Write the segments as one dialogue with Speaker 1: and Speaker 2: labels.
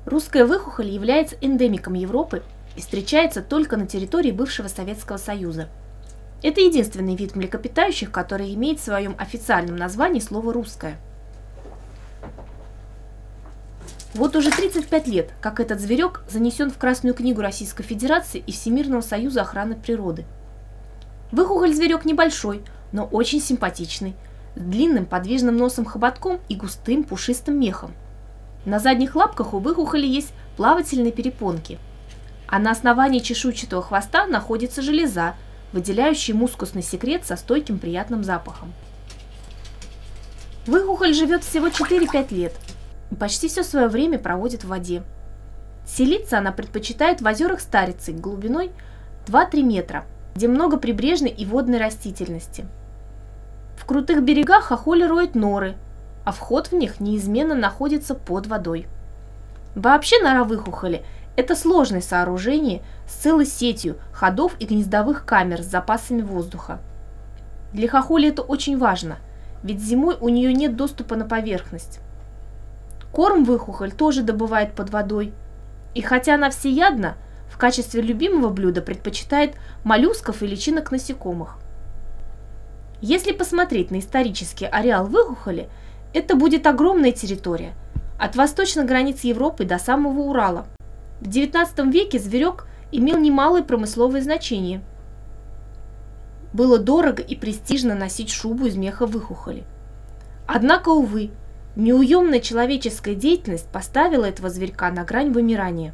Speaker 1: Русская выхухоль является эндемиком Европы и встречается только на территории бывшего Советского Союза. Это единственный вид млекопитающих, который имеет в своем официальном названии слово «русское». Вот уже 35 лет, как этот зверек занесен в Красную книгу Российской Федерации и Всемирного союза охраны природы. Выхухоль-зверек небольшой, но очень симпатичный, с длинным подвижным носом-хоботком и густым пушистым мехом. На задних лапках у выхухоли есть плавательные перепонки, а на основании чешуйчатого хвоста находится железа, выделяющая мускусный секрет со стойким приятным запахом. Выхухоль живет всего 4-5 лет и почти все свое время проводит в воде. Селиться она предпочитает в озерах Старицы глубиной 2-3 метра, где много прибрежной и водной растительности. В крутых берегах хохоли роют норы, а вход в них неизменно находится под водой. Вообще нора выхухоли – это сложное сооружение с целой сетью ходов и гнездовых камер с запасами воздуха. Для хохоли это очень важно, ведь зимой у нее нет доступа на поверхность. Корм выхухоль тоже добывает под водой, и хотя она всеядна, в качестве любимого блюда предпочитает моллюсков и личинок насекомых. Если посмотреть на исторический ареал выхухоли, это будет огромная территория, от восточных границ Европы до самого Урала. В XIX веке зверек имел немалое промысловое значение. Было дорого и престижно носить шубу из меха выхухоли. Однако, увы, неуемная человеческая деятельность поставила этого зверька на грань вымирания.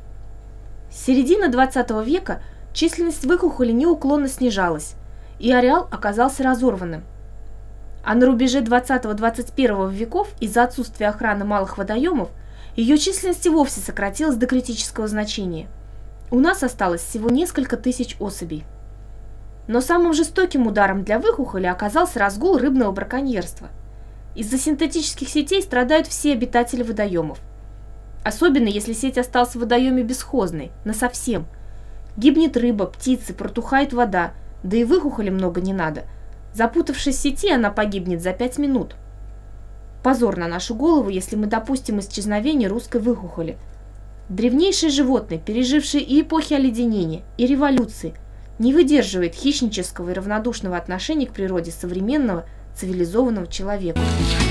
Speaker 1: С середины XX века численность выхухоли неуклонно снижалась, и ареал оказался разорванным. А на рубеже 20-21 веков из-за отсутствия охраны малых водоемов ее численность и вовсе сократилась до критического значения. У нас осталось всего несколько тысяч особей. Но самым жестоким ударом для выхухоли оказался разгул рыбного браконьерства. Из-за синтетических сетей страдают все обитатели водоемов. Особенно, если сеть осталась в водоеме бесхозной, насовсем. Гибнет рыба, птицы, протухает вода, да и выхухоли много не надо. Запутавшись в сети, она погибнет за 5 минут. Позор на нашу голову, если мы допустим исчезновение русской выхухоли. Древнейшее животное, пережившее и эпохи оледенения, и революции, не выдерживает хищнического и равнодушного отношения к природе современного цивилизованного человека.